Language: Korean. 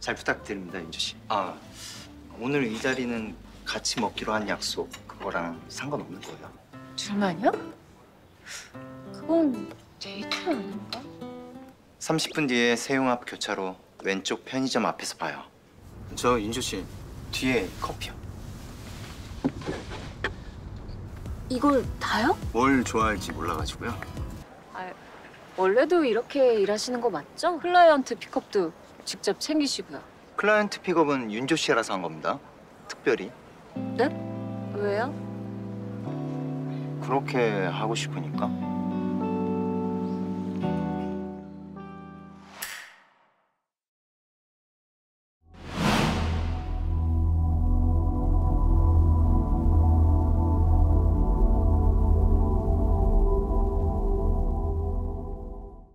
잘 부탁드립니다, 윤주 씨. 아, 오늘 이 자리는 같이 먹기로 한 약속 그거랑 상관없는 거예요. 둘만요? 그건 데이트 아닌가? 30분 뒤에 세용 앞 교차로 왼쪽 편의점 앞에서 봐요. 저 윤주 씨 뒤에 커피요. 이걸 다요? 뭘 좋아할지 몰라가지고요. 원래도 이렇게 일하시는 거 맞죠? 클라이언트 픽업도 직접 챙기시고요. 클라이언트 픽업은 윤조 씨라서 한 겁니다. 특별히. 네? 왜요? 그렇게 하고 싶으니까.